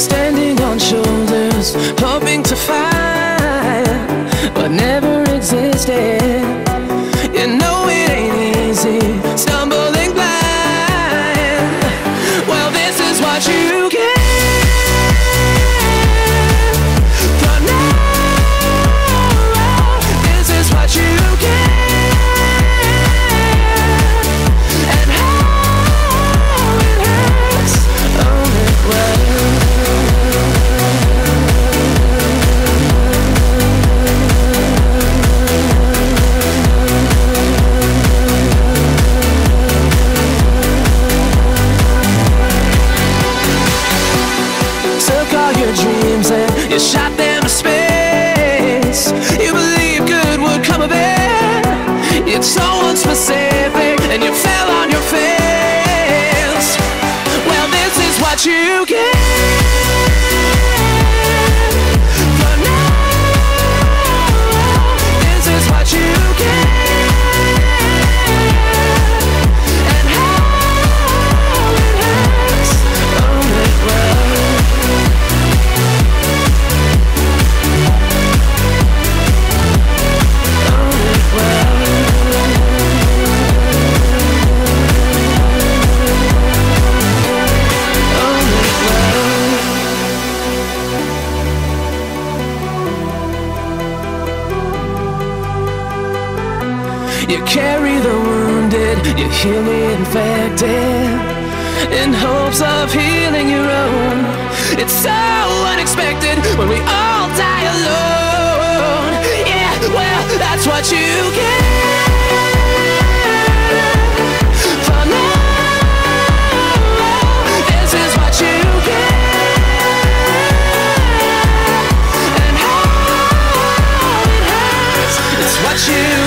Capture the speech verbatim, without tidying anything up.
standing on shoulders, hoping to find what never existed. You know it ain't easy, stumbling blind. Well, this is what you get. You shot them to space. You believed good would come of it. It's so unspecific, and you fell on your face. Well, this is what you get. For now, this is what you get. And how it hurts. Own it well. You carry the wounded, you heal the infected, in hopes of healing your own. It's so unexpected when we all die alone. Yeah, well, that's what you get. For now, this is what you get. And how it hurts, it's what you